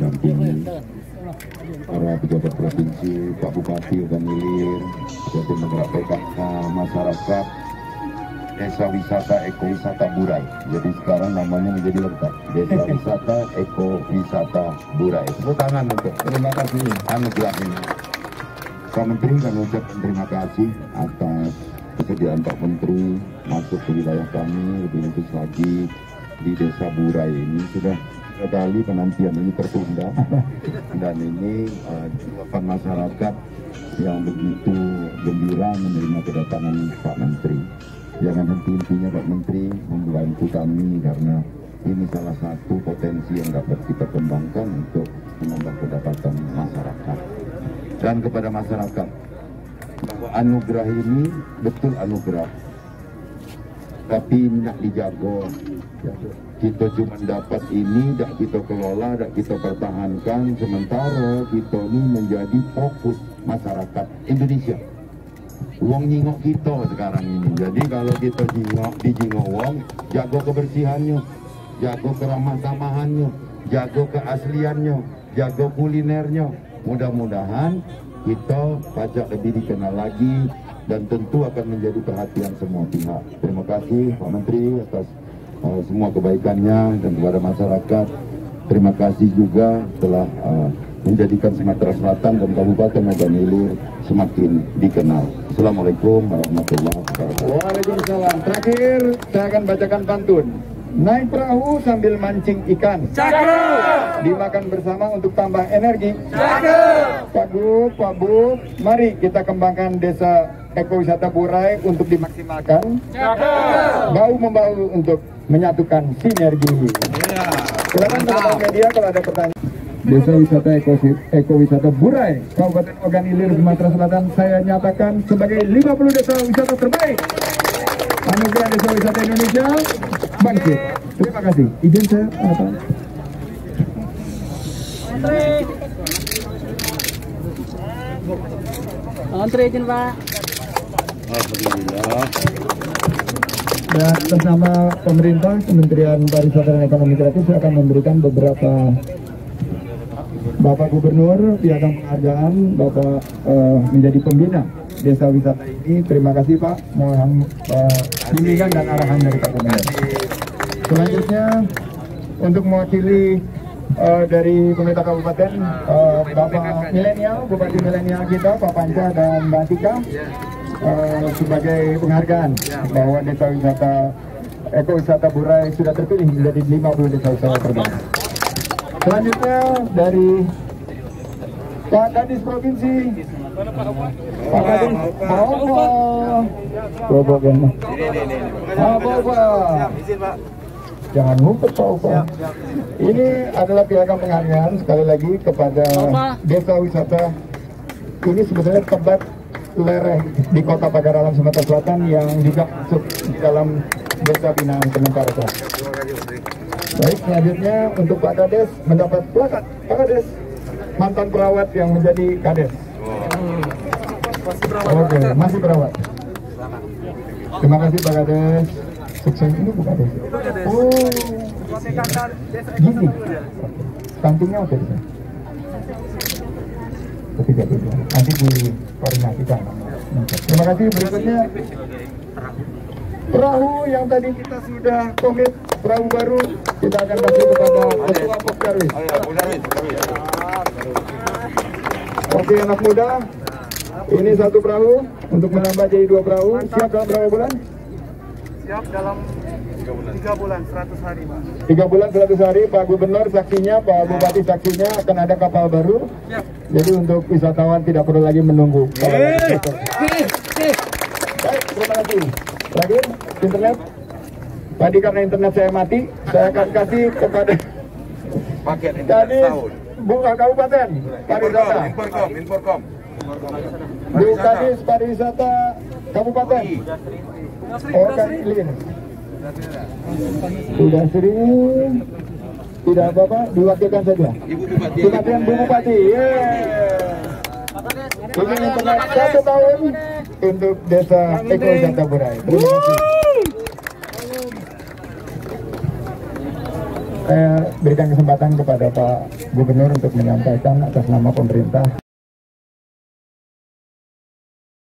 mendampingi para pejabat provinsi, Pak Bupati Ogan Ilir, jadi menggerak PKK, masyarakat, Desa Wisata Ekowisata Burai. Jadi sekarang namanya menjadi lengkap, Desa Wisata Ekowisata Burai. Tepuk tangan untuk terima kasih anugerah ini. Pak Menteri, kami ucapkan terima kasih atas kesediaan Pak Menteri masuk ke wilayah kami, lebih khusus lagi di Desa Burai ini. Sudah sekali penantian ini tertunda dan ini dilakukan masyarakat yang begitu gembira menerima kedatangan Pak Menteri. Jangan henti-hentinya Pak Menteri membantu kami, karena ini salah satu potensi yang dapat kita kembangkan untuk menambah pendapatan masyarakat. Dan kepada masyarakat, bahwa anugerah ini betul anugerah, tapi nak dijaga. Kita cuma dapat ini, dak kita kelola, dak kita pertahankan, sementara kita ini menjadi fokus masyarakat Indonesia. Wong nyingok kita sekarang ini. Jadi kalau kita dijingok wong, jaga kebersihannya, jaga keramah tamahannya, jaga keasliannya, jaga kulinernya. Mudah-mudahan kita pajak lebih dikenal lagi dan tentu akan menjadi perhatian semua pihak. Terima kasih Pak Menteri atas semua kebaikannya, dan kepada masyarakat terima kasih juga telah menjadikan Sumatera Selatan dan Kabupaten Ogan Ilir semakin dikenal. Assalamualaikum warahmatullahi wabarakatuh. Waalaikumsalam. Terakhir saya akan bacakan pantun. Naik perahu sambil mancing ikan. Cakep. Dimakan bersama untuk tambah energi. Cakep. Pak Gub, Pak Bu, mari kita kembangkan Desa Ekowisata Burai untuk dimaksimalkan. Cakep. Bahu-membahu untuk menyatukan sinergi. Iya. Silakan teman-teman media kalau ada pertanyaan. Desa Wisata Ekowisata Burai, Kabupaten Ogan Ilir, Sumatera Selatan, saya nyatakan sebagai 50 desa wisata terbaik. Anugerah Desa Wisata Indonesia bangkit. Terima kasih. Izin saya apa? Antri izin Pak. Alhamdulillah. Dan atas nama pemerintah, Kementerian Pariwisata dan Ekonomi Kreatif, saya akan memberikan beberapa Bapak Gubernur piagam penghargaan, Bapak menjadi pembina Desa Wisata ini. Terima kasih Pak, mohon bimbingan dan arahan dari Pak Gubernur. Selanjutnya untuk mewakili dari pemerintah kabupaten, Bapak Milenial, Bupati Milenial kita, Pak Panca dan Mbak Tika, sebagai penghargaan bahwa Desa Wisata Ekowisata Burai sudah terpilih menjadi 50 desa wisata terbaik. Selanjutnya dari Pak Kadis Provinsi, Pak Kadis Pak. Jangan ngumpet Pak Opa. Ini adalah piagam penghargaan sekali lagi kepada Desa Wisata. Ini sebenarnya tempat lereng di Kota Pagar Alam Sumatera Selatan yang juga masuk di dalam Desa Binaan Kemenparekraf. Baik, selanjutnya untuk Pak Kades mendapat plakat. Pak Kades, mantan perawat yang menjadi Kades. Oke, masih perawat. Terima kasih Pak Kades. Sukses ini Bu Kades. Oh, gini. Stuntingnya apa sih? Ketiga. Nanti dikoordinasikan. Terima kasih. Berikutnya perahu yang tadi kita sudah komit, perahu baru kita akan kasih kepada Ketua Pok Darwis. Oke anak muda, ini satu perahu untuk menambah jadi 2 perahu. Siap dalam berapa bulan? Siap dalam 3 bulan 100 hari Pak. 3 bulan 100 hari. Pak Gubernur saksinya, Pak Bupati saksinya, akan ada kapal baru. Jadi untuk wisatawan tidak perlu lagi menunggu. Baik, terima kasih. Terakhir, internet. Tadi karena internet saya mati, saya akan kasih kepada Paket internet tahun. Bu Kabupaten Pariwisata. Inforkom. Bu Kadis Pariwisata Kabupaten Ogan Ilir. Sudah sering, tidak apa-apa, diwakilkan saja. Ibu Bupati. Kematian Bu Bupati. Ini internet 1 tahun untuk Desa Ekowisata Burai. Terima kasih. Saya berikan kesempatan kepada Pak Gubernur untuk menyampaikan atas nama pemerintah.